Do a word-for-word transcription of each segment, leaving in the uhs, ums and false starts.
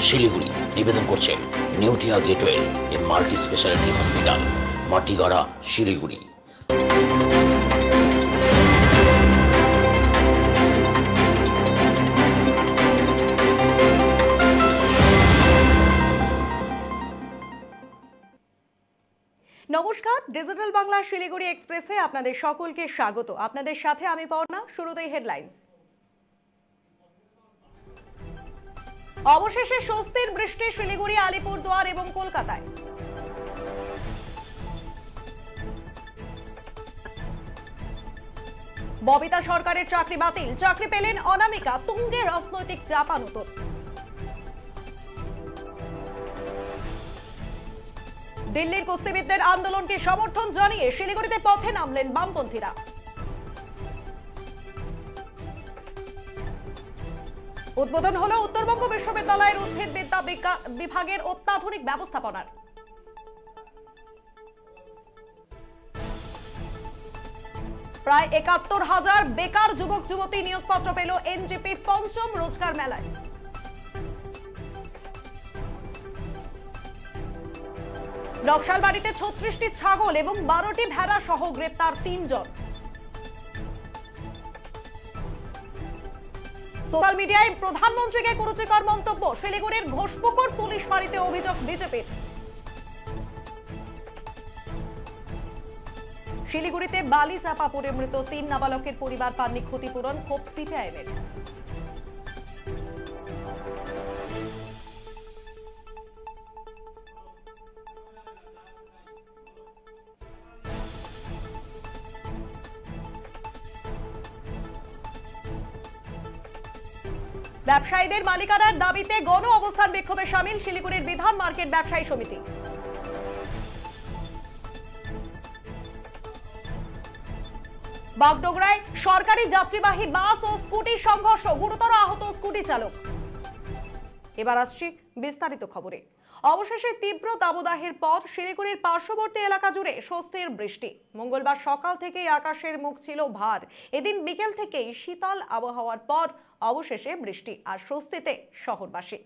শিলিগুড়ি নিবেদন করছে নিউটিয়া গেটওয়ে এর multi speciality hospital, Matigara, Siliguri. নমস্কার, ডিজিটাল বাংলা শিলিগুড়ি এক্সপ্রেসে আপনাদের সকলকে স্বাগত। আপনাদের সাথে আমি পর্ণা। শুরুতেই হেডলাইন। অবশেষে স্বস্তির বৃষ্টি শিলিগুড়ি, আলিপুরদুয়ার এবং কলকাতায়। ববিতা সরকারের চাকরি বাতিল, চাকরি পেলেন অনামিকা, তুঙ্গে রাজনৈতিক চাপানুতোর। দিল্লির কুস্তিবিদদের আন্দোলনকে সমর্থন জানিয়ে শিলিগুড়িতে পথে নামলেন বামপন্থীরা। উদ্বোধন হলো উত্তরবঙ্গ বিশ্ববিদ্যালয়ের উদ্ভিদবিদ্যা বিভাগের অত্যাধুনিক ব্যবস্থাপনার। প্রায় একাত্তর হাজার বেকার যুবক যুবতী নিয়োগপত্র পেল এনজিপি পঞ্চম রোজগার মেলায়। নকশালবাড়িতে ছত্রিশটি ছাগল এবং বারোটি ভেড়া সহ গ্রেপ্তার তিনজন। সোশ্যাল মিডিয়ায় প্রধানমন্ত্রীকে কুরুচিকর মন্তব্য, শিলিগুড়ির ঘোষপুকুর পুলিশ ফাঁড়িতে অভিযোগ বিজেপির। শিলিগুড়িতে বালি চাপা পড়ে মৃত তিন নাবালকের পরিবার পাননি ক্ষতিপূরণ, ক্ষোভ সিপিআইএমের। ব্যবসায়ীদের মালিকানার দাবিতে গণ অবস্থান বিক্ষোভে সামিল শিলিগুড়ির বিধান মার্কেট ব্যবসায়ী সমিতি। বাগডোগরায় সরকারি যাত্রীবাহী বাস ও স্কুটির সংঘর্ষ, গুরুতর আহত স্কুটি চালক। এবার আসছি বিস্তারিত খবরে। অবশেষে তীব্র দাবদাহের পর শিলিগুড়ির পার্শ্ববর্তী এলাকা জুড়ে স্বস্তির বৃষ্টি। মঙ্গলবার সকাল থেকেই আকাশের মুখ ছিল ভার। এদিন বিকেল থেকেই শীতল আবহাওয়ার পর অবশেষে বৃষ্টি আর স্বস্তিতে শহরবাসী।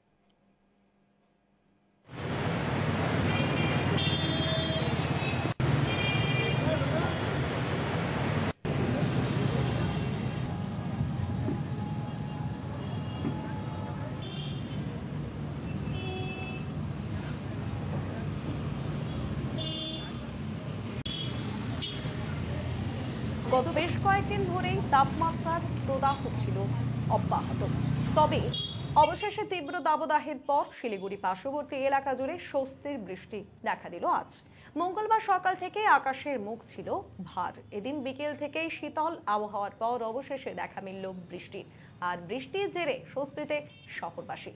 গত বেশ কয়েকদিন ধরেই তাপমাত্রার প্রদাহ ছিল অব্যাহত, তবে অবশেষে তীব্র দাবদাহের পর শিলিগুড়ি পার্শ্ববর্তী এলাকা জুড়ে স্বস্তির বৃষ্টি দেখা দিল আজ। মঙ্গলবার সকাল থেকে আকাশের মুখ ছিল ভার। এদিন বিকেল থেকেই শীতল আবহাওয়ার পর অবশেষে দেখা মিলল বৃষ্টি, আর বৃষ্টির জেরে স্বস্তিতে শহরবাসী।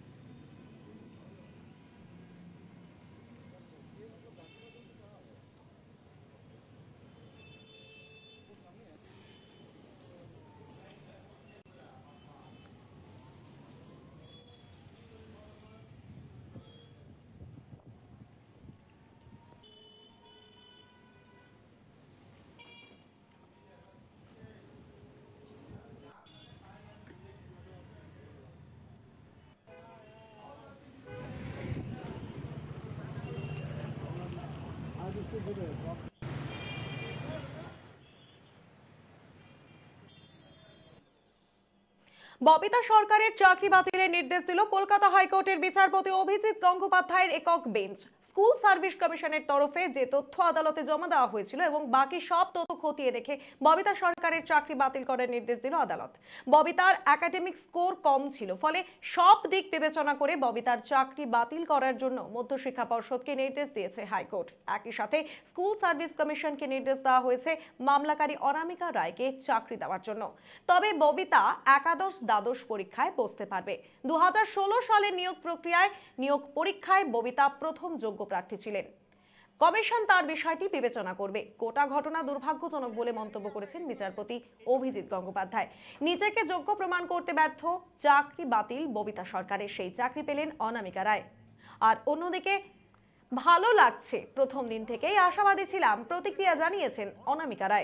ববিতা সরকারের চাকরি বাতিলের নির্দেশ দিল কলকাতা হাইকোর্টের বিচারপতি অভিজিৎ গঙ্গোপাধ্যায়ের একক বেঞ্চ। স্কুল সার্ভিস কমিশনের তরফে যে তথ্য আদালতে জমা দেওয়া হয়েছিল এবং বাকি সব তথ্য খতিয়ে দেখে ববিতা সরকারের চাকরি বাতিল করার নির্দেশ দিল আদালত। ববিতার একাডেমিক স্কোর কম ছিল, ফলে সব দিক বিবেচনা করে ববিতার চাকরি বাতিল করার জন্য মধ্যশিক্ষা পর্ষদকে নির্দেশ দিয়েছে হাইকোর্ট। একই সাথে স্কুল সার্ভিস কমিশনকে নির্দেশ দেওয়া হয়েছে মামলাকারী অনামিকা রায়কে চাকরি দেওয়ার জন্য। তবে ববিতা একাদশ দ্বাদশ পরীক্ষায় বসতে পারবে। দু হাজার ষোলো সালের নিয়োগ প্রক্রিয়ায় নিয়োগ পরীক্ষায় ববিতা প্রথম যোগ্য প্রার্থী ছিলেন। কমিশন তার বিষয়টি বিবেচনা করবে। গোটা ঘটনা দুর্ভাগ্যজনক বলে মন্তব্য করেছেন বিচারপতি অভিজিৎ গঙ্গোপাধ্যায়। নিজেকে যোগ্য প্রমাণ করতে ব্যর্থ, চাকরি বাতিল ববিতা সরকারের, সেই চাকরি পেলেন অনামিকা রায়। আর অন্যদিকে ভালো লাগছে, প্রথম দিন থেকেই আশাবাদী ছিলাম, প্রতিক্রিয়া জানিয়েছেন অনামিকা রায়।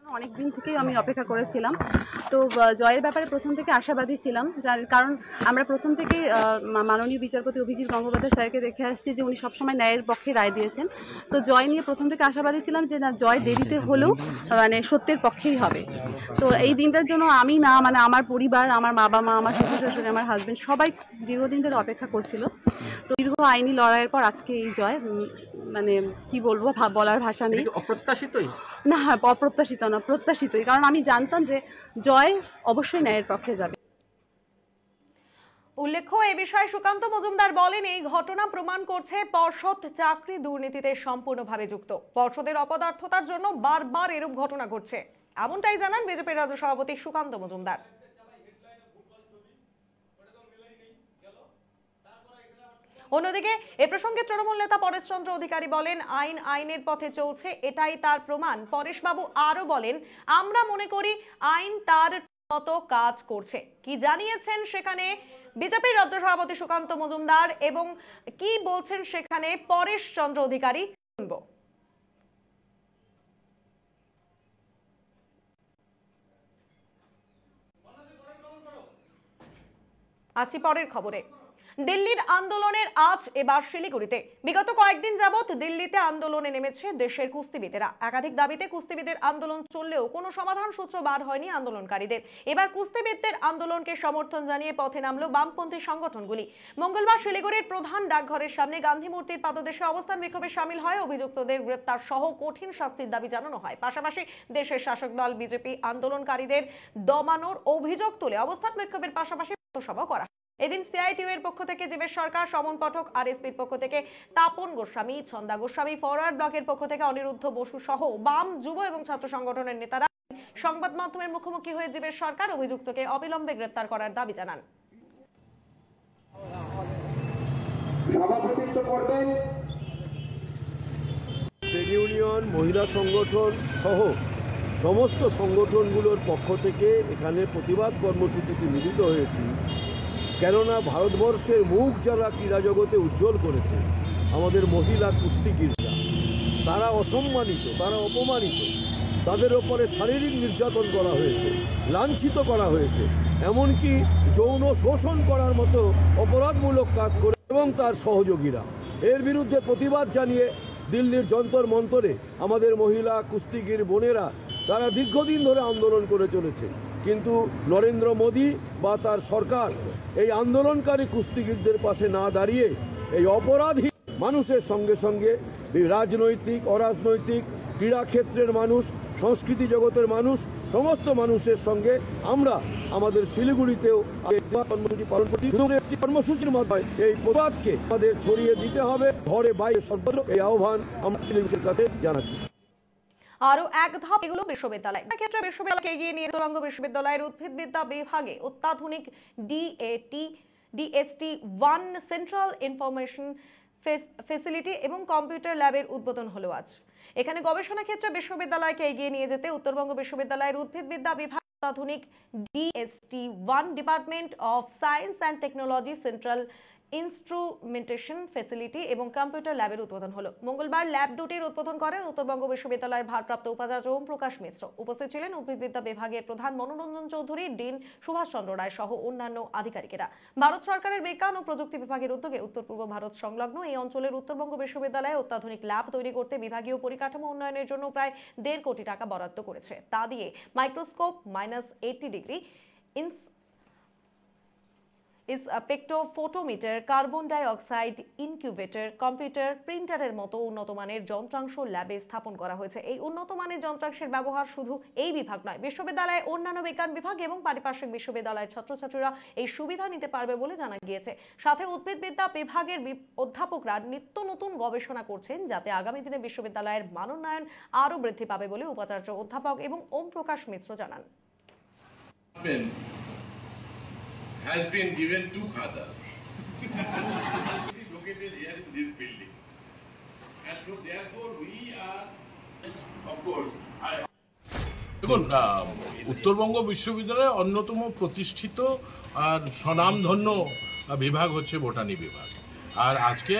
অনেক দিন থেকেই আমি অপেক্ষা করেছিলাম। তো জয়ের ব্যাপারে প্রথম থেকে আশাবাদী ছিলাম, কারণ আমরা প্রথম থেকেই মাননীয় বিচারপতি অভিজিৎ গঙ্গোপাধ্যায় স্যারকে দেখে আসছি যে উনি সবসময় ন্যায়ের পক্ষে রায় দিয়েছেন। তো জয় নিয়ে প্রথম থেকে আশাবাদী ছিলাম যে না, জয় দেরিতে হলেও মানে সত্যের পক্ষেই হবে। তো এই দিনটার জন্য আমি না, মানে আমার পরিবার, আমার বাবা মা, আমার শ্বশুর শাশুড়ি, আমার হাজবেন্ড সবাই দীর্ঘদিন ধরে অপেক্ষা করছিল। তো দীর্ঘ আইনি লড়াইয়ের পর আজকে এই জয়, মানে কি বলবো, বলার ভাষা নেই। অপ্রত্যাশিতই না, অপ্রত্যাশিত না, প্রত্যাশিতই, কারণ আমি জানতাম যে জয় অবশ্যই ন্যায়ের পক্ষে যাবে। উল্লেখ্য, এ বিষয়ে সুকান্ত মজুমদার বলেন, এই ঘটনা প্রমাণ করছে পর্ষদ চাকরি দুর্নীতিতে সম্পূর্ণভাবে যুক্ত। পর্ষদের অপদার্থতার জন্য বারবার এরূপ ঘটনা ঘটছে, এমনটাই জানান বিজেপির রাজ্য সভাপতি সুকান্ত মজুমদার। অন্যদিকে এ প্রসঙ্গে তৃণমূল নেতা পরেশ চন্দ্র অধিকারী বলেন, আইন আইনের পথে চলছে, এটাই তার প্রমাণ। পরেশবাবু আরো বলেন, আমরা মনে করি আইন তার মতো কাজ করছে। কি জানিয়েছেন সেখানে বিজেপির রাজ্য সভাপতি সুকান্ত মজুমদার এবং কি বলছেন সেখানে পরেশ চন্দ্র অধিকারী, শুনব। আসি পরের খবরে। দিল্লির আন্দোলনের আজ এবার শিলিগুড়িতে। বিগত কয়েকদিন যাবৎ দিল্লিতে আন্দোলনে নেমেছে দেশের কুস্তিবিদেরা। একাধিক দাবিতে কুস্তিবিদের আন্দোলন চললেও কোনো সমাধান সূত্র বার হয়নি আন্দোলনকারীদের। এবার কুস্তিবিদদের আন্দোলনকে সমর্থন জানিয়ে পথে নামলো বামপন্থী সংগঠনগুলি। মঙ্গলবার শিলিগুড়ির প্রধান ডাকঘরের সামনে গান্ধী মূর্তির পাদদেশে অবস্থান বিক্ষোভে সামিল হয়। অভিযুক্তদের গ্রেপ্তার সহ কঠিন শাস্তির দাবি জানানো হয়। পাশাপাশি দেশের শাসক দল বিজেপি আন্দোলনকারীদের দমানোর অভিযোগ তুলে অবস্থান বিক্ষোভের পাশাপাশি পথসভা করা। এদিন সিআইটিইউ এর পক্ষ থেকে জীবেশ সরকার, সমন পাঠক, আরএসপির পক্ষ থেকে তাপন গোস্বামী, ছন্দা গোস্বামী, ফরওয়ার্ড ব্লকের পক্ষ থেকে অনিরুদ্ধ বসু সহ বাম, যুব এবং ছাত্র সংগঠনের নেতারা সংবাদ মাধ্যমের মুখোমুখি হয়ে জীবেশ সরকার অভিযুক্তকে অবিলম্বে গ্রেপ্তার করার দাবি জানান। সভাপতিত্ব করবেন ট্রেড ইউনিয়ন, মহিলা সংগঠন সহ সমস্ত সংগঠনগুলোর পক্ষ থেকে এখানে প্রতিবাদ কর্মসূচিতে মিলিত হয়েছি। কেননা ভারতবর্ষের মুখ যারা ক্রীড়া জগতে উজ্জ্বল করেছে, আমাদের মহিলা কুস্তিগিররা, তারা অসম্মানিত, তারা অপমানিত, তাদের ওপরে শারীরিক নির্যাতন করা হয়েছে, লাঞ্ছিত করা হয়েছে, এমনকি যৌন শোষণ করার মতো অপরাধমূলক কাজ করে এবং তার সহযোগীরা। এর বিরুদ্ধে প্রতিবাদ জানিয়ে দিল্লির যন্তর মন্তরে আমাদের মহিলা কুস্তিগির বোনেরা তারা দীর্ঘদিন ধরে আন্দোলন করে চলেছে। কিন্তু নরেন্দ্র মোদী বা তার সরকার এই আন্দোলনকারী কুস্তিগিরদের পাশে না দাঁড়িয়ে এই অপরাধী মানুষের সঙ্গে সঙ্গে রাজনৈতিক, অরাজনৈতিক, ক্রীড়া ক্ষেত্রের মানুষ, সংস্কৃতি জগতের মানুষ, সমস্ত মানুষের সঙ্গে আমরা আমাদের শিলিগুড়িতেও কর্মসূচি পালন করছি। একটি কর্মসূচির মাধ্যমে এই প্রতিবাদকে আমাদের ছড়িয়ে দিতে হবে, ঘরে বাইরে সর্বত্র। এই আহ্বান আমরা শিলিগুড়ির কাছে জানাচ্ছি। আরো এক ধাপ এগুলো বিশ্ববিদ্যালয়। ক্ষেত্রে বিশ্ববিদ্যালয়কে এগিয়ে নিয়ে উত্তরবঙ্গ বিশ্ববিদ্যালয়ের উদ্ভিদবিদ্যা বিভাগে অত্যাধুনিক DAT DST one central information facility এবং কম্পিউটার ল্যাবের উদ্বোধন হলো আজ। এখানে গবেষণা ক্ষেত্রে বিশ্ববিদ্যালয়কে এগিয়ে নিয়ে যেতে উত্তরবঙ্গ বিশ্ববিদ্যালয়ের উদ্ভিদবিদ্যা বিভাগ অত্যাধুনিক DST one department of science and technology central instrumentation facility এবং কম্পিউটার ল্যাবের উদ্বোধন হলো। মঙ্গলবার ল্যাব দুটির উদ্বোধন করেন উত্তরবঙ্গ বিশ্ববিদ্যালয়ের ভারপ্রাপ্ত উপাচার্য ওম প্রকাশ মিশ্র। উপস্থিত ছিলেন উদ্ভিদবিদ্যা বিভাগের প্রধান মনোরঞ্জন চৌধুরী, ডিন সুভাষ চন্দ্র রায় সহ অন্যান্য আধিকারিকেরা। ভারত সরকারের বিজ্ঞান ও প্রযুক্তি বিভাগের উদ্যোগে উত্তর পূর্ব ভারত সংলগ্ন এই অঞ্চলের উত্তরবঙ্গ বিশ্ববিদ্যালয়ে অত্যাধুনিক ল্যাব তৈরি করতে বিভাগীয় পরিকাঠামো উন্নয়নের জন্য প্রায় দেড় কোটি টাকা বরাদ্দ করেছে। তা দিয়ে microscope, minus eighty degree spectrophotometer, carbon dioxide incubator, computer, প্রিন্টারের মতো উন্নত মানের যন্ত্রাংশ ল্যাবে স্থাপন করা হয়েছে। এই উন্নত মানের যন্ত্রাংশের ব্যবহার শুধু এই বিভাগ নয়, বিশ্ববিদ্যালয়ে অন্যান্য বিজ্ঞান বিভাগ এবং পারিপার্শ্বিক বিশ্ববিদ্যালয়ের ছাত্রছাত্রীরা এই সুবিধা নিতে পারবে বলে জানা গিয়েছে। সাথে উদ্ভিদবিদ্যা বিভাগের অধ্যাপকরা নিত্য নতুন গবেষণা করছেন, যাতে আগামী দিনে বিশ্ববিদ্যালয়ের মানোন্নয়ন আরও বৃদ্ধি পাবে বলে উপাচার্য অধ্যাপক এবং ওম প্রকাশ মিশ্র জানান। has been given to others. It is located here in this building, and so therefore we are, of course, I. দেখুন, উত্তরবঙ্গ বিশ্ববিদ্যালয়ের অন্যতম প্রতিষ্ঠিত আর স্বনামধন্য বিভাগ হচ্ছে বোটানি বিভাগ। আর আজকে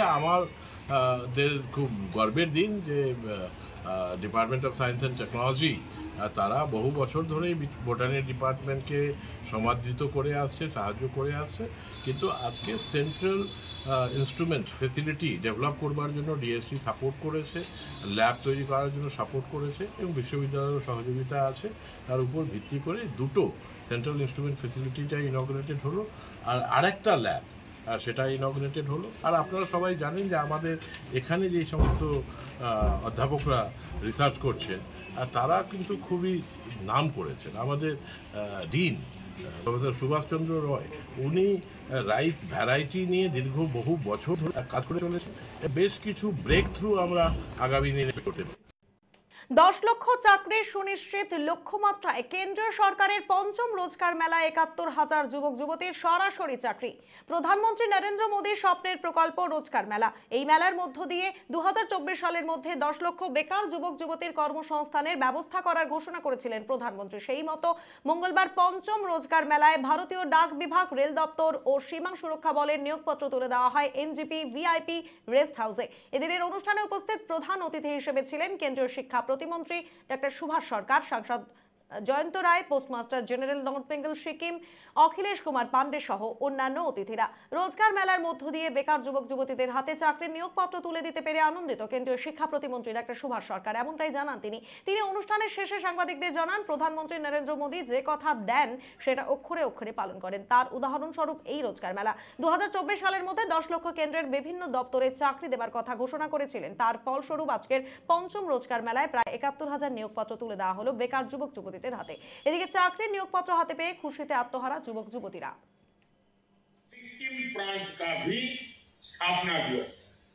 আমাদের খুব গর্বের দিন যে department of science and technology আর তারা বহু বছর ধরেই বোটানি ডিপার্টমেন্টকে সমাদৃত করে আসছে, সাহায্য করে আসছে, কিন্তু আজকে সেন্ট্রাল ইনস্ট্রুমেন্ট ফেসিলিটি ডেভেলপ করবার জন্য ডিএসসি সাপোর্ট করেছে, ল্যাব তৈরি করার জন্য সাপোর্ট করেছে এবং বিশ্ববিদ্যালয়ের সহযোগিতা আছে। তার উপর ভিত্তি করে দুটো সেন্ট্রাল ইনস্ট্রুমেন্ট ফেসিলিটিটা ইনগ্রেটেড হলো, আর আরেকটা ল্যাব আর সেটা ইনগ্রেটেড হলো। আর আপনারা সবাই জানেন যে আমাদের এখানে যে সমস্ত অধ্যাপকরা রিসার্চ করছেন তারা কিন্তু খুবই নাম করেছেন। আমাদের ডিন প্রফেসর সুভাষচন্দ্র রয়, উনি রাইস ভ্যারাইটি নিয়ে দীর্ঘ বহু বছর ধরে কাজ করে চলেছেন। বেশ কিছু ব্রেক থ্রু আমরা আগামী দিনে করতে পারি। দশ লক্ষ চাকরির সুনিশ্চিত লক্ষ্যমাত্রায় কেন্দ্রীয় সরকারের পঞ্চম রোজগার মেলায় একাত্তর হাজার যুবক যুবতীর সরাসরি চাকরি। প্রধানমন্ত্রী নরেন্দ্র মোদীর স্বপ্নের প্রকল্প রোজগার মেলা। এই মেলার মধ্য দিয়ে দু হাজার চব্বিশ সালের মধ্যে দশ লক্ষ বেকার যুবক যুবতীর কর্মসংস্থানের ব্যবস্থা করার ঘোষণা করেছিলেন প্রধানমন্ত্রী। সেই মতো মঙ্গলবার পঞ্চম রোজগার মেলায় ভারতীয় ডাক বিভাগ, রেল দপ্তর ও সীমা সুরক্ষা বলের নিয়োগপত্র তুলে দেওয়া হয় এনজিপি ভিআইপি রেস্ট হাউসে। এদিনের অনুষ্ঠানে উপস্থিত প্রধান অতিথি হিসেবে ছিলেন কেন্দ্রীয় শিক্ষা প্রতিমন্ত্রী ডক্টর সুভাষ সরকার, সাংসদ Jayanta Roy, postmaster general north Bengal Sikkim Akhilesh Kumar Pandey সহ অন্যান্য অতিথিরা। রোজগার মেলার মধ্য দিয়ে বেকার যুবক যুবতীদের হাতে চাকরির নিয়োগপত্র তুলে দিতে পেরে আনন্দিত কেন্দ্রীয় শিক্ষা প্রতিমন্ত্রী ডক্টর সুভাষ সরকার, এমনটাই জানান তিনি। তিনি অনুষ্ঠানের শেষে সাংবাদিকদের জানান, প্রধানমন্ত্রী নরেন্দ্র মোদী যে কথা দেন সেটা অক্ষরে অক্ষরে পালন করেন। তার উদাহরণস্বরূপ এই রোজগার মেলা। দু হাজার চব্বিশ সালের মধ্যে দশ লক্ষ কেন্দ্রের বিভিন্ন দপ্তরে চাকরি দেবার কথা ঘোষণা করেছিলেন। তার ফলস্বরূপ আজকের পঞ্চম রোজগার মেলায় প্রায় একাত্তর হাজার নিয়োগপত্র তুলে দেওয়া হলো বেকার যুবক যুবতীদের হাতে। এদিকে চাকরির নিয়োগপত্র হাতে পেয়ে খুশিতে আত্মহারা যুবক যুবতীরা। सिक्किम प्रांत का भी स्थापना दिवस।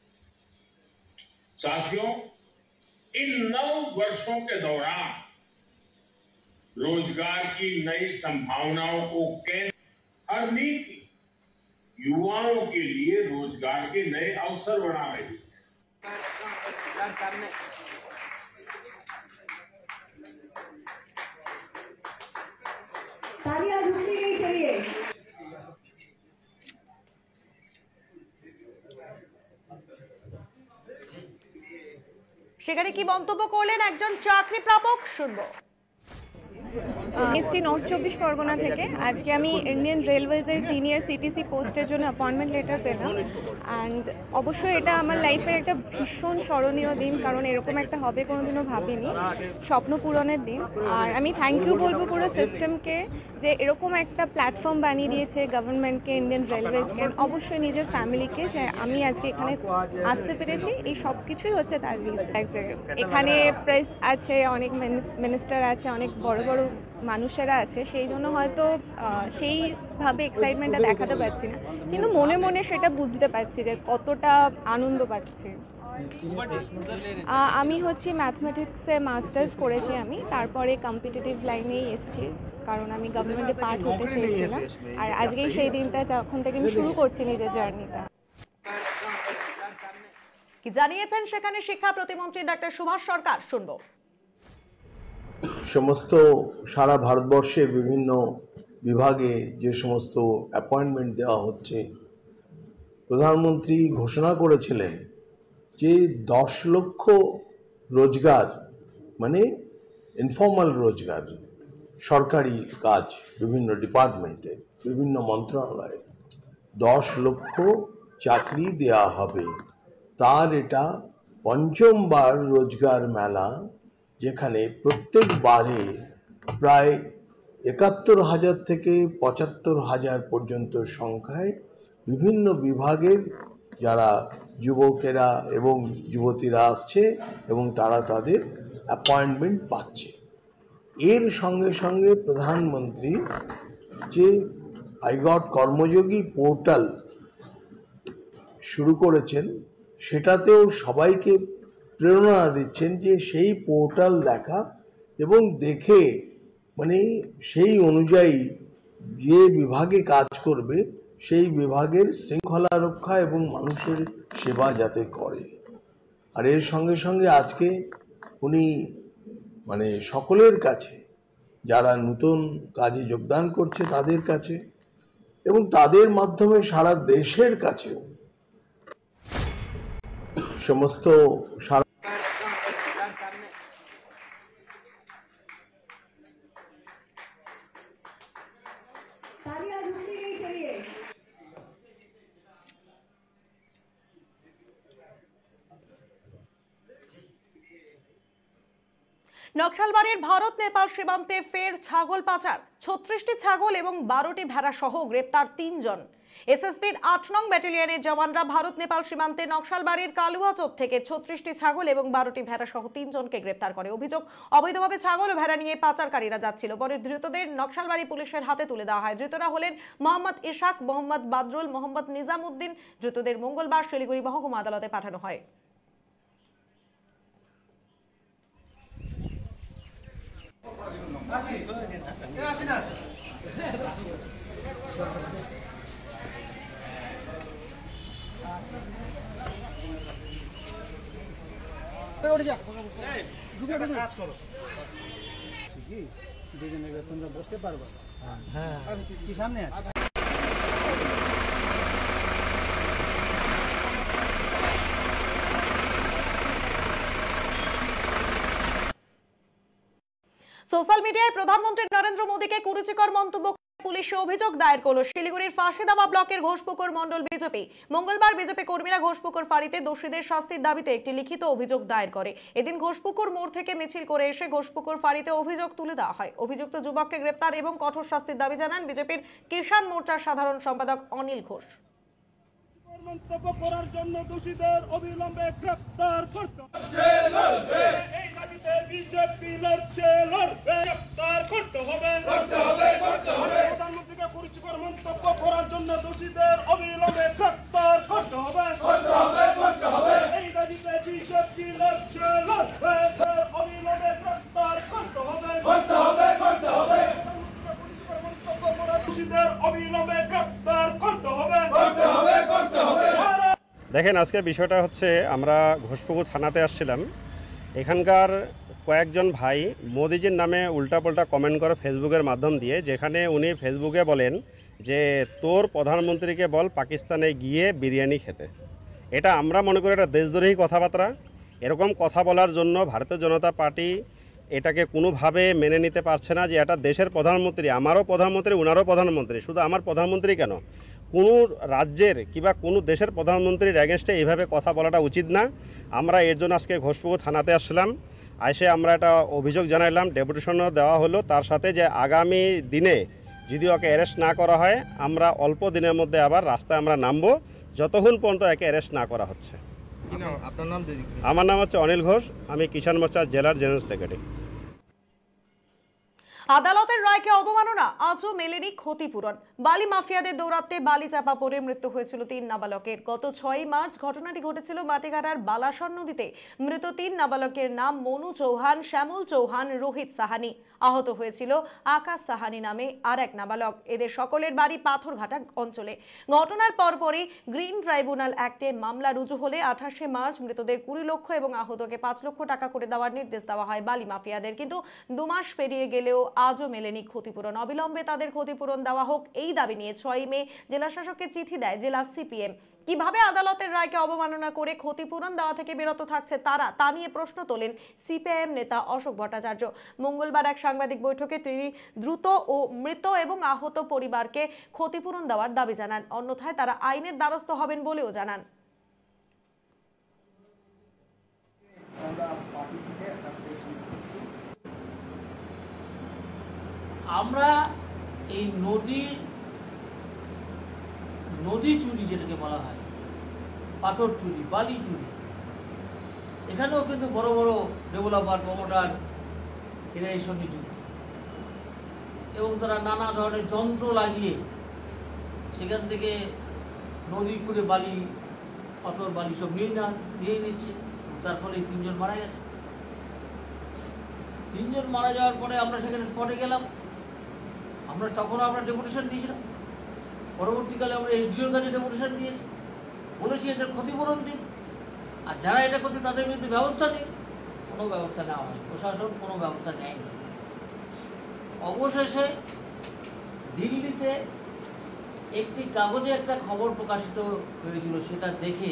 साथियों, इन नौ वर्षों के दौरान रोजगार की नई संभावनाओं को केंद्र हर नीति युवाओं के लिए रोजगार के नए अवसर बना रही है। সেখানে কি মন্তব্য করলেন একজন চাকরি প্রাপক, শুনবো। এসছি নর্থ চব্বিশ পরগনা থেকে। আজকে আমি ইন্ডিয়ান রেলওয়েজের সিনিয়র সিটিসি পোস্টের জন্য অ্যাপয়েন্টমেন্ট লেটার পেলাম। অ্যান্ড অবশ্যই এটা আমার লাইফের একটা ভীষণ স্মরণীয় দিন, কারণ এরকম একটা হবে কোনোদিনও ভাবিনি। স্বপ্ন পূরণের দিন। আর আমি থ্যাংক ইউ বলবো পুরো সিস্টেমকে, যে এরকম একটা প্ল্যাটফর্ম বানিয়ে দিয়েছে গভর্নমেন্টকে, ইন্ডিয়ান রেলওয়েজকে, অবশ্যই নিজের ফ্যামিলিকে, যে আমি আজকে এখানে আসতে পেরেছি। এই সব কিছুই হচ্ছে তার রিজন। এখানে প্রেস আছে, অনেক মিনিস্টার আছে, অনেক বড় বড় মানুষেরা আছে, সেই জন্য হয়তো সেইভাবে এক্সাইটমেন্টটা দেখাতে পারছি না, কিন্তু মনে মনে সেটা বুঝতে পারছি যে কতটা আনন্দ পাচ্ছি। আমি হচ্ছে ম্যাথমেটিক্সে মাস্টার্স করেছি আমি, তারপরে কম্পিটিটিভ লাইনেই এসেছি, কারণ আমি গভর্নমেন্টে পার্ট হতে চেয়েছিলাম। আর আজকেই সেই দিনটা, তখন থেকে আমি শুরু করছি নিজের জার্নিটা। কি জানিয়েছেন সেখানে শিক্ষা প্রতিমন্ত্রী ডক্টর সুভাষ সরকার, শুনবো। সমস্ত সারা ভারতবর্ষে বিভিন্ন বিভাগে যে সমস্ত অ্যাপয়েন্টমেন্ট দেওয়া হচ্ছে, প্রধানমন্ত্রী ঘোষণা করেছিলেন যে দশ লক্ষ রোজগার, মানে ইনফর্মাল রোজগার, সরকারি কাজ বিভিন্ন ডিপার্টমেন্টে, বিভিন্ন মন্ত্রণালয়ে দশ লক্ষ চাকরি দেওয়া হবে। তার এটা পঞ্চমবার রোজগার মেলা, যেখানে প্রত্যেকবারে প্রায় একাত্তর হাজার থেকে পঁচাত্তর হাজার পর্যন্ত সংখ্যায় বিভিন্ন বিভাগের যারা যুবকেরা এবং যুবতীরা আসছে এবং তারা তাদের অ্যাপয়েন্টমেন্ট পাচ্ছে। এর সঙ্গে সঙ্গে প্রধানমন্ত্রী যে আইগট কর্মযোগী পোর্টাল শুরু করেছেন, সেটাতেও সবাইকে প্রেরণা দিচ্ছেন যে সেই পোর্টাল দেখা এবং দেখে, মানে সেই অনুযায়ী যে বিভাগে কাজ করবে সেই বিভাগের শৃঙ্খলা রক্ষা এবং মানুষের সেবা যাতে করে। আর এর সঙ্গে সঙ্গে আজকে উনি মানে সকলের কাছে, যারা নতুন কাজে যোগদান করছে তাদের কাছে এবং তাদের মাধ্যমে সারা দেশের কাছেও সমস্ত সারা নকশালবাড়ির ভারত নেপাল সীমান্তে ফের ছাগল পাচার। ছত্রিশটি ছাগল এবং বারোটি ভেড়া সহ গ্রেপ্তার তিনজন। এসএসবির আট নং ব্যাটালিয়নের জওয়ানরা ভারত নেপাল সীমান্তে নকশালবাড়ির কালুয়াচক থেকে ছত্রিশটি ছাগল এবং বারোটি ভেড়া সহ তিনজনকে গ্রেপ্তার করে। অভিযোগ, অবৈধভাবে ছাগল ও ভেড়া নিয়ে পাচারকারীরা যাচ্ছিল। পরে ধৃতদের নকশালবাড়ি পুলিশের হাতে তুলে দেওয়া হয়। ধৃতরা হলেন মোহাম্মদ ইশাক, মোহাম্মদ বাদরুল, মোহাম্মদ নিজামুদ্দিন। ধৃতদের মঙ্গলবার শিলিগুড়ি মহকুমা আদালতে পাঠানো হয়। তোমরা বসতে পারবো? হ্যাঁ, কি সামনে আছে? সোশ্যাল মিডিয়ায় প্রধানমন্ত্রী নরেন্দ্র মোদীকে কুরুচিকর মন্তব্য পুলিশে অভিযোগ দায়ের করল শিলিগুড়ির ফাঁসিদাবা ব্লকের ঘোষপুকুর মণ্ডল বিজেপি। মঙ্গলবার বিজেপি কর্মীরা ঘোষপুকুর ফাঁড়িতে দোষীদের শাস্তির দাবিতে একটি লিখিত অভিযোগ দায়ের করে। এদিন ঘোষপুকুর মোড় থেকে মিছিল করে এসে ঘোষপুকুর ফাঁড়িতে অভিযোগ তুলে দেওয়া হয়। অভিযুক্ত যুবককে গ্রেপ্তার এবং কঠোর শাস্তির দাবি জানান বিজেপির কিষাণ মোর্চার সাধারণ সম্পাদক অনিল ঘোষ। মন্তব্য করার জন্য দোষীদের অবিলম্বে গ্রেপ্তার করতে হবে। এই দাবিতে বিজেপি লড়ছে, লড়বে, গ্রেপ্তার করতে হবে, করতে হবে, করতে হবে। প্রধানমন্ত্রীকে কুরুচিকর মন্তব্য করার জন্য দোষীদের অবিলম্বে গ্রেপ্তার করতে হবে, করতে হবে, করতে হবে। এই দাবিতে বিজেপি লড়ছে, লড়বে, অবিলম্বে গ্রেপ্তার করতে হবে, করতে হবে, করতে হবে। কুরুচিকর মন্তব্য করার দোষীদের অবিলম্বে গ্রেপ্তার করতে হবে, করতে হবে, করতে হবে। দেখেন, আজকে বিষয়টা হচ্ছে আমরা ঘোষপুকুর থানাতে আসছিলাম। এখানকার কয়েকজন ভাই মোদিজির নামে উল্টাপাল্টা কমেন্ট করে ফেসবুকের মাধ্যম দিয়ে, যেখানে উনি ফেসবুকে বলেন যে তোর প্রধানমন্ত্রীকে বল পাকিস্তানে গিয়ে বিরিয়ানি খেতে। এটা আমরা মনে করি এটা দেশদ্রোহী কথাবার্তা। এরকম কথা বলার জন্য ভারতীয় জনতা পার্টি এটাকে কোনোভাবে মেনে নিতে পারছে না যে এটা দেশের প্রধানমন্ত্রী, আমারও প্রধানমন্ত্রী, ওনারও প্রধানমন্ত্রী। শুধু আমার প্রধানমন্ত্রী কেন, কোনো রাজ্যের কিংবা কোনো দেশের প্রধানমন্ত্রীর এগেনস্টে এইভাবে কথা বলাটা উচিত না। আমরা এর জন্য আজকে ঘোষপুকুর থানাতে আসলাম। এসে আমরা একটা অভিযোগ জানাইলাম, ডেপুটেশনও দেওয়া হলো, তার সাথে যে আগামী দিনে যদি ওকে অ্যারেস্ট না করা হয় আমরা অল্প দিনের মধ্যে আবার রাস্তায় আমরা নামবো, যতক্ষণ পর্যন্ত একে অ্যারেস্ট না করা হচ্ছে। আপনার নাম? আমার নাম হচ্ছে অনিল ঘোষ, আমি কিষাণ মোর্চার জেলার জেনারেল সেক্রেটারি। আদালতের রায়কে অবমাননা, আজও মেলেনি ক্ষতিপূরণ। বালি মাফিয়াদের দৌরাত্মে বালি চাপা পড়ে মৃত্যু হয়েছিল তিন নাবালকের। গত ছয়ই মার্চ ঘটনাটি ঘটেছিল মাটিগাড়ার বালাসর নদীতে। মৃত তিন নাবালকের নাম মনু চৌহান, শ্যামল চৌহান, রোহিত সাহানি। আহত হয়েছিল আকাশ সাহানি নামে আর এক নাবালক। এদের সকলের বাড়ি পাথরঘাটা অঞ্চলে। ঘটনার পরপরই গ্রিন ট্রাইব্যুনাল অ্যাক্টে মামলা রুজু হলে আঠাশে মার্চ মৃতদের কুড়ি লক্ষ এবং আহতকে পাঁচ লক্ষ টাকা করে দেওয়ার নির্দেশ দেওয়া হয় বালি মাফিয়াদের। কিন্তু দু মাস পেরিয়ে গেলেও আজও মেলেনি ক্ষতিপূরণ। অবিলম্বে তাদের ক্ষতিপূরণ দেওয়া হোক, এই দাবি নিয়ে ছয়ই মে জেলা শাসককে চিঠি দেয় জেলা সিপিএম। কিভাবে আদালতের রায়কে অবমাননা করে ক্ষতিপূরণ দেওয়া থেকে বিরত থাকছে তারা, তা নিয়ে প্রশ্ন তোলেন সিপিআইএম নেতা অশোক ভট্টাচার্য। মঙ্গলবার এক সাংবাদিক বৈঠকে তিনি দ্রুত ও মৃত এবং আহত পরিবারকে ক্ষতিপূরণ দেওয়ার দাবি জানান। অন্যথায় তারা আইনের দ্বারস্থ হবেন বলেও জানান। আমরা এই নদীর নদী চুরি যেটাকে বলা হয়, পাথর চুরি, বালি চুরি, এখানেও কিন্তু বড় বড় ডেভেলপার, প্রমোটার এরা এই সঙ্গে যুক্ত এবং তারা নানা ধরনের যন্ত্র লাগিয়ে সেখান থেকে নদী করে বালি, পাথর, বালি সব নিয়ে না নিয়ে নিচ্ছে। তার ফলে তিনজন মারা গেছে। তিনজন মারা যাওয়ার পরে আমরা সেখানে স্পটে গেলাম। আমরা তখনও আমরা ডেপুটেশন দিয়েছিলাম। পরবর্তীকালে আমরা এসডিওর কাছে ডেপুটেশন দিয়েছি, বলেছি এটার ক্ষতিপূরণ দিন, আর যারা এটা করছে তাদের বিরুদ্ধে ব্যবস্থা দিন। কোনো ব্যবস্থা নেওয়া হয়নি, প্রশাসন কোনো ব্যবস্থা নেয়নি। অবশেষে দিল্লিতে একটি কাগজে একটা খবর প্রকাশিত হয়েছিল, সেটা দেখে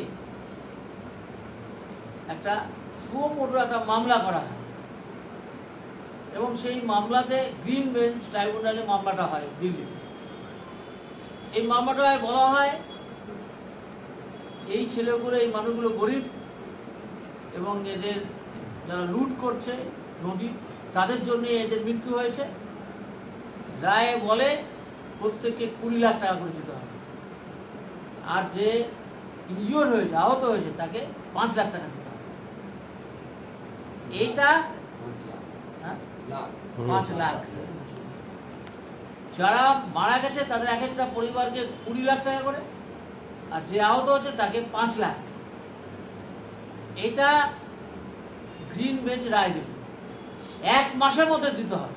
একটা সুমোটো একটা মামলা করা হয় এবং সেই মামলাতে গ্রিন বেঞ্চ ট্রাইব্যুনালে মামলাটা হয় দিল্লিতে। এই মামলাটায় বলা হয় এই ছেলেগুলো, এই মানুষগুলো গরিব এবং এদের যারা লুট করছে নদী তাদের জন্য এদের মৃত্যু হয়েছে। রায় বলে প্রত্যেককে কুড়ি লাখ টাকা করে দিতে হবে, আর যে ইনজিওর হয়েছে, আহত হয়েছে, তাকে পাঁচ লাখ টাকা দিতে হবে। এইটা পাঁচ লাখ। যারা মারা গেছে তাদের এক একটা পরিবারকে কুড়ি লাখ টাকা করে, আর যে আহত হচ্ছে তাকে পাঁচ লাখ। এটা গ্রিন বেঞ্চ রায় দেবে, এক মাসের মধ্যে দিতে হবে।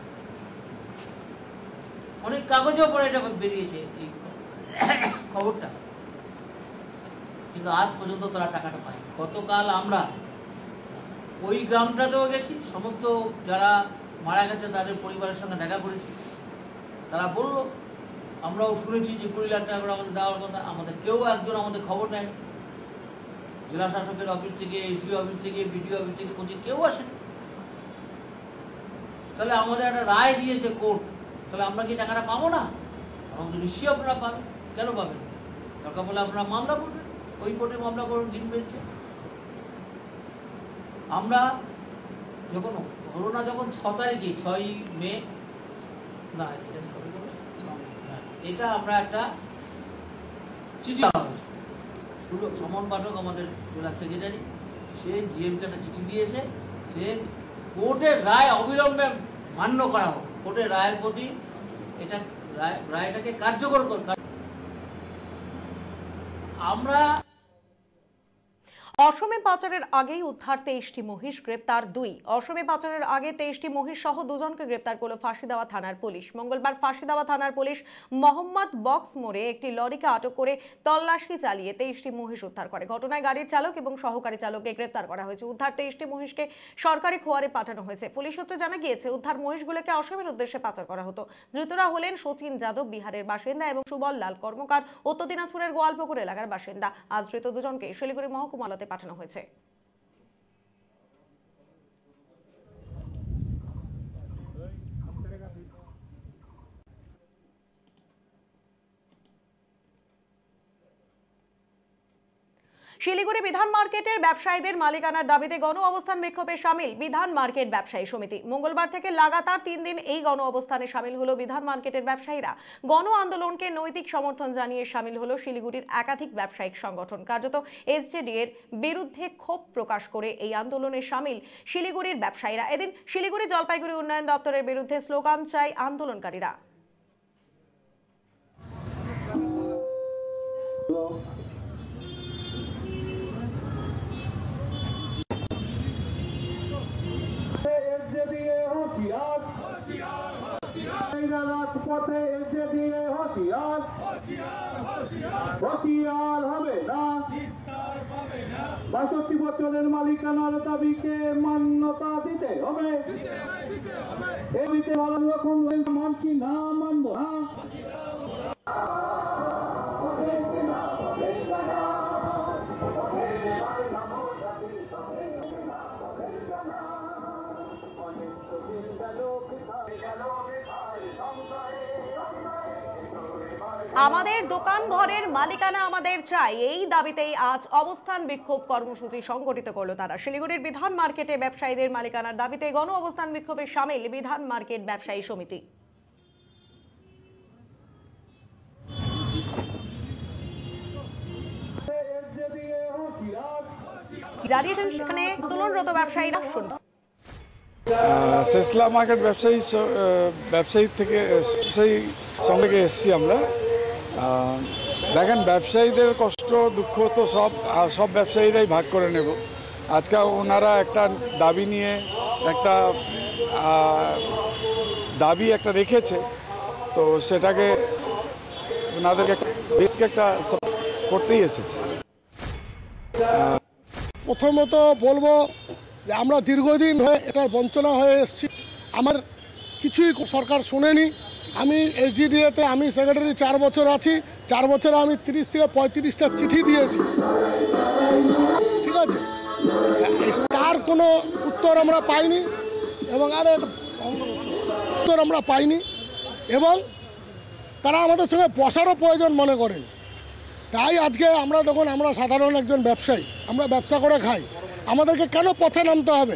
অনেক কাগজেও পরে এটা বেরিয়েছে এই খবরটা, কিন্তু আজ পর্যন্ত তারা টাকাটা পায়। গতকাল আমরা ওই গ্রামটাতেও গেছি, সমস্ত যারা মারা গেছে তাদের পরিবারের সঙ্গে দেখা করেছি। তারা বলল, আমরাও শুনেছি যে কুড়ি লাখ টাকা করে আমাদের দেওয়ার কথা, আমাদের কেউ একজন আমাদের খবর নেয়। জেলা শাসকের অফিস থেকে, এসডি অফিস থেকে, বিডিও অফিস থেকে কোথাও কেউ আসেন। তাহলে আমাদের একটা রায় দিয়েছে কোর্ট, তাহলে আমরা কি টাকাটা পাবো না? আমাদের নিশ্চয়ই আপনারা পাবেন। কেন পাবেন? দরকার বলে আপনারা মামলা করবেন, ওই কোর্টে মামলা করুন দিন বেঞ্চে। আমরা যখন করোনা যখন ছ তারিখে ছয় মে না এটা আমরা একটা চিঠি সমন পাঠক আমাদের জেলা সেক্রেটারি, সে জিএমকে একটা চিঠি দিয়েছে যে কোর্টের রায় অবিলম্বে মান্য করা হোক, কোর্টের রায়ের প্রতি এটা রায়টাকে কার্যকর কর। আমরা অসমে পাচারের আগেই উদ্ধার তেইশটি মহিষ, গ্রেপ্তার দুই। অসমে পাচারের আগে তেইশটি মহিষ সহ দুজনকে গ্রেপ্তার করল ফাঁসিদেওয়া থানার পুলিশ। মঙ্গলবার ফাঁসিদেওয়া থানার পুলিশ মোহাম্মদ বক্স মোড়ে একটি লরিকে আটক করে তল্লাশি চালিয়ে তেইশটি মহিষ উদ্ধার করে। ঘটনায় গাড়ির চালক এবং সহকারী চালককে গ্রেপ্তার করা হয়েছে। উদ্ধার তেইশটি মহিষকে সরকারি খোয়ারে পাঠানো হয়েছে। পুলিশ সূত্রে জানা গিয়েছে, উদ্ধার মহিষগুলোকে অসমের উদ্দেশ্যে পাচার করা হতো। ধৃতরা হলেন সচিন যাদব, বিহারের বাসিন্দা, এবং সুবল লাল কর্মকার, উত্তর দিনাজপুরের গোয়ালপুকুর এলাকার বাসিন্দা। আজ ধৃত দুজনকে শিলিগুড়ি মহকুমা আদালতে পাঠানো হয়েছে। শিলিগুড়ি বিধান মার্কেটের ব্যবসায়ীদের মালিকানার দাবিতে গণ অবস্থান বিক্ষোভে সামিল বিধান মার্কেট ব্যবসায়ী সমিতি। মঙ্গলবার থেকে লাগাতার তিন দিন এই গণ অবস্থানে সামিল হলো বিধান মার্কেটের ব্যবসায়ীরা। গণ আন্দোলনকে নৈতিক সমর্থন জানিয়ে সামিল হলো শিলিগুড়ির একাধিক ব্যবসায়িক সংগঠন। কার্যত এসজেডি এর বিরুদ্ধে ক্ষোভ প্রকাশ করে এই আন্দোলনে সামিল শিলিগুড়ির ব্যবসায়ীরা। এদিন শিলিগুড়ি জলপাইগুড়ি উন্নয়ন দপ্তরের বিরুদ্ধে স্লোগান চাই আন্দোলনকারীরা। রাজপথে এসে দিয়ে হতিয়ার হতিয়ার হবে না, বাষট্টি বছরের মালিকানার দাবিকে মান্যতা দিতে হবে। এবিতে ভালো রকম মানছি না, মানব না। আমাদের দোকান ঘরের মালিকানা আমাদের চাই, এই দাবিতেই আজ অবস্থান বিক্ষোভ কর্মসূচি সংগঠিত করল তারা। শিলিগুড়ির বিধান মার্কেটে ব্যবসায়ীদের মালিকানার দাবিতে গণ অবস্থান বিক্ষোভে সামিল বিধান মার্কেট ব্যবসায়ী সমিতি। দাঁড়িয়েছেন সেখানে আন্দোলনরত ব্যবসায়ীরা। শুনুন। শেষলা মার্কেট ব্যবসায়ী ব্যবসায়ী থেকে ব্যবসায়ী সঙ্গে এসেছি আমরা। দেখেন, ব্যবসায়ীদের কষ্ট দুঃখ তো সব সব ব্যবসায়ীরাই ভাগ করে নেব। আজকে ওনারা একটা দাবি নিয়ে একটা দাবি একটা রেখেছে, তো সেটাকে ওনাদেরকে বেশকে একটা করতেই এসেছে। প্রথমত বলবো যে আমরা দীর্ঘদিন ধরে এটার বঞ্চনা হয়ে এসেছি। আমার কিছুই সরকার শোনেনি। আমি এসজিডিএতে আমি সেক্রেটারি চার বছর আছি। চার বছরে আমি তিরিশ থেকে পঁয়ত্রিশটা চিঠি দিয়েছি, ঠিক আছে? তার কোনো উত্তর আমরা পাইনি এবং আর উত্তর আমরা পাইনি এবং তারা আমাদের সঙ্গে বসারও প্রয়োজন মনে করেন। তাই আজকে আমরা যখন আমরা সাধারণ একজন ব্যবসায়ী, আমরা ব্যবসা করে খাই, আমাদেরকে কেন পথে নামতে হবে?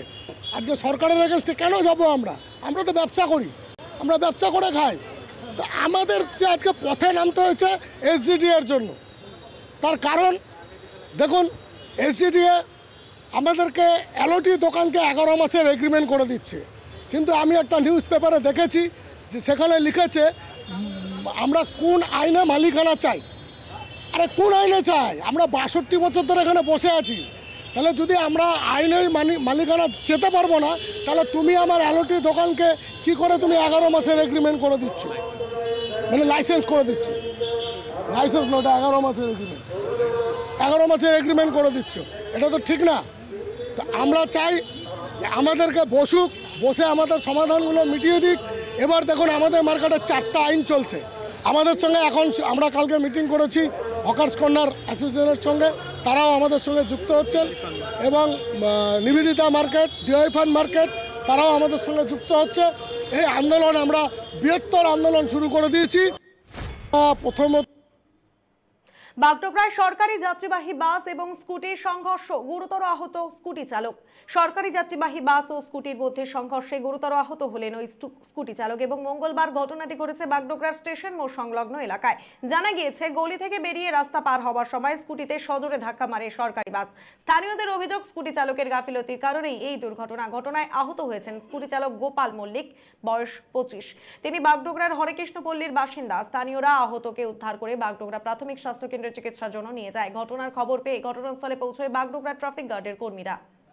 আজকে সরকারের এগেনস্টে কেন যাব আমরা? আমরা তো ব্যবসা করি, আমরা ব্যবসা করে খাই। তো আমাদের যে আজকে পথে নামতে হয়েছে এসজিডি এর জন্য, তার কারণ দেখুন, এসজিডিএ আমাদেরকে এলওটি দোকানকে এগারো মাসের এগ্রিমেন্ট করে দিচ্ছে, কিন্তু আমি একটা নিউজ পেপারে দেখেছি যে সেখানে লিখেছে আমরা কোন আইনে মালিকানা চাই। আরে কোন আইনে চাই? আমরা বাষট্টি বছর ধরে এখানে বসে আছি, তাহলে যদি আমরা আইনের মালিকানা যেতে পারবো না, তাহলে তুমি আমার এলওটি দোকানকে কি করে তুমি এগারো মাসের এগ্রিমেন্ট করে দিচ্ছ, মানে লাইসেন্স করে দিচ্ছ? লাইসেন্স নটা এগারো মাসের এগ্রিমেন্ট, এগারো মাসের এগ্রিমেন্ট করে দিচ্ছ, এটা তো ঠিক না। তো আমরা চাই আমাদেরকে বসুক, বসে আমাদের সমাধানগুলো মিটিয়ে দিক। এবার দেখুন আমাদের মার্কেটে চারটা আইন চলছে, আমাদের সঙ্গে এখন আমরা কালকে মিটিং করেছি হকার্স কর্নার অ্যাসোসিয়েশনের সঙ্গে, তারাও আমাদের সঙ্গে যুক্ত হচ্ছেন, এবং Nivedita market, DY fund market, তারাও আমাদের সঙ্গে যুক্ত হচ্ছে। এই আন্দোলন আমরা বৃহত্তর আন্দোলন শুরু করে দিয়েছি। প্রথমত বাগডোগরায় সরকারি যাত্রীবাহী বাস এবং স্কুটির সংঘর্ষ, গুরুতর আহত স্কুটি চালক। সরকারি যাত্রীবাহী বাস ও স্কুটির মধ্যে সংঘর্ষে গুরুতর আহত হলেন ওই স্কুটি চালক এবং মঙ্গলবার ঘটনাটি ঘটেছে বাগডোগরা স্টেশন মোড় সংলগ্ন এলাকায়। জানা গিয়েছে গলি থেকে বেরিয়ে রাস্তা পার হওয়ার সময় স্কুটিতে সজোরে ধাক্কা মারে সরকারি বাস। স্থানীয়দের অভিযোগ স্কুটি চালকের গাফিলতির কারণেই এই দুর্ঘটনা। ঘটনায় আহত হয়েছেন স্কুটি চালক গোপাল মল্লিক, বয়স পঁচিশ। তিনি বাগডোগরার হরেকৃষ্ণপল্লীর বাসিন্দা। স্থানীয়রা আহতকে উদ্ধার করে বাগডোগরা প্রাথমিক স্বাস্থ্য কেন্দ্রে চিকিৎসার জন্য নিয়ে যায়। ঘটনার খবর পেয়ে ঘটনাস্থলে পৌঁছয় বাগডোগরা ট্রাফিক গার্ডের কর্মীরা।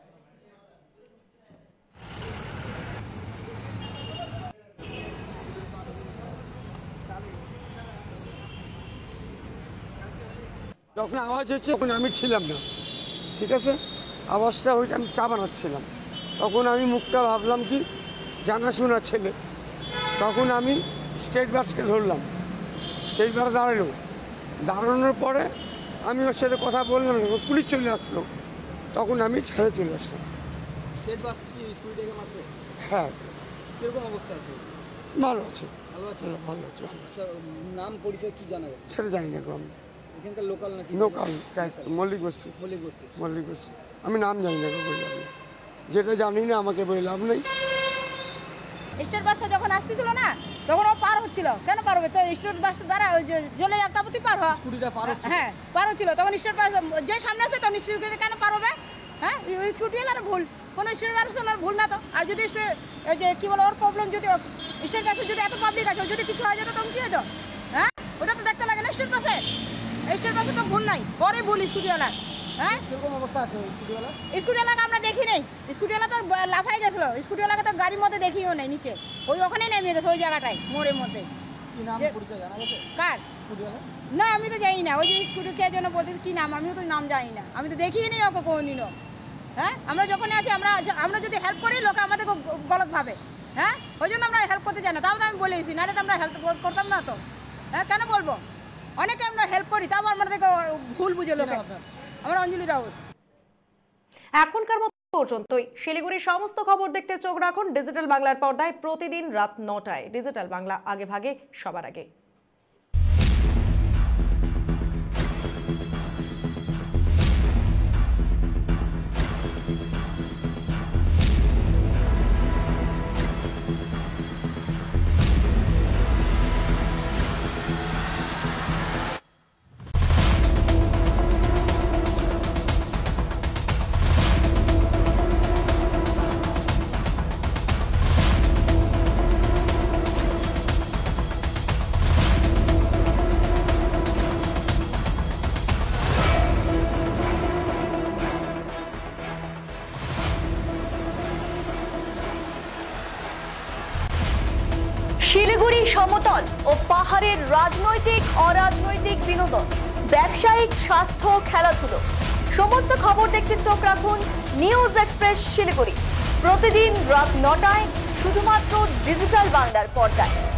যখন আওয়াজ হচ্ছে তখন আমি ছিলাম না, ঠিক আছে, আওয়াজটা হয়েছে, আমি চা বানাচ্ছিলাম, তখন আমি মুখটা ভাবলাম কি জানাশোনা ছেলে, তখন আমি স্টেট বাসকে ধরলাম, স্টেট বাস দাঁড়ালো, দাঁড়ানোর পরে আমি ওর সাথে কথা বললাম, পুলিশ চলে আসলো, তখন আমি ছেড়ে চলে আসলাম। স্টেট বাস কি স্কুটি থেকে মারছে? হ্যাঁ। কিরকম অবস্থা আছে? ভালো আছে, ভালো আছে, ভালো আছে। আচ্ছা, নাম পরিচয় কি জানা গেছে? সেটা জানি না, আমি এখানকার লোকাল নাকি? লোকাল, মল্লিক বস্তি। মল্লিক বস্তি মল্লিক বস্তি আমি নাম জানি না, বললাম যেটা জানি না আমাকে বলে লাভ নেই। স্টেট বাসটা যখন আসতেছিল না, তখন ও পার হচ্ছিল, কেন পার হবে? তো স্টেট বাসটা দ্বারা ওই যে জলে কাপতি পার হওয়া, স্কুটিটা পার হচ্ছে, হ্যাঁ পার হচ্ছিল, তখন স্টেট বাস যে সামনে আছে তখন স্টেট কেন পার হবে? হ্যাঁ, ওই স্কুটি এলার ভুল, কোনো স্টেট বাসের ভুল না তো। আর যদি যে কি বলে ওর প্রবলেম, যদি স্টেট বাসে যদি এত পাবলিক আছে, যদি কিছু হয়ে যেত তখন কি হতো? হ্যাঁ, ওটা তো দেখতে লাগে না স্টেট বাসে, স্টেট বাসে তো ভুল নাই, পরে ভুল স্কুটিওয়ালার। হ্যাঁ, কিরকম অবস্থা আছে স্কুটিওয়ালা? স্কুটিওয়ালাকে আমরা দেখি নেই, স্কুটিওয়ালা তো লাফাই গেছিল, স্কুটিওয়ালাকে তো গাড়ির মধ্যে দেখিও নেই, নিচে ওই ওখানেই নেমে গেছে, ওই জায়গাটায় মোড়ের মধ্যে। কি নাম পরিচয় জানা গেছে কার? স্কুটিওয়ালা? না, আমি তো জানি না, ওই যে স্কুটি কে যেন বলতে কি নাম, আমিও তো নাম জানি না, আমি তো দেখিই নেই ওকে কোনদিনও। হ্যাঁ, আমরা যখন আছি, আমরা আমরা যদি হেল্প করি লোকে আমাদেরকে গলত ভাবে। হ্যাঁ, ওই জন্য আমরা হেল্প করতে চাই না, তাও তো আমি বলে দিচ্ছি, নাহলে তো আমরা হেল্প করতাম না তো। হ্যাঁ, কেন বলবো? অনেকে আমরা হেল্প করি, তাও আমাদেরকে ভুল বুঝে লোকে। আমার অঞ্জলি রাউত। এখনকার মতো পর্যন্তই। শিলিগুড়ির সমস্ত খবর দেখতে চোখ রাখুন ডিজিটাল বাংলার পর্দায় প্রতিদিন রাত নটায়। ডিজিটাল বাংলা, আগে ভাগে সবার আগে। শিলিগুড়ি সমতল ও পাহাড়ের রাজনৈতিক অরাজনৈতিক বিনোদন, ব্যবসায়িক, স্বাস্থ্য, খেলাধুলো, সমস্ত খবর দেখতে চোখ রাখুন নিউজ এক্সপ্রেস শিলিগুড়ি প্রতিদিন রাত নটায় শুধুমাত্র ডিজিটাল বাংলার পর্দায়।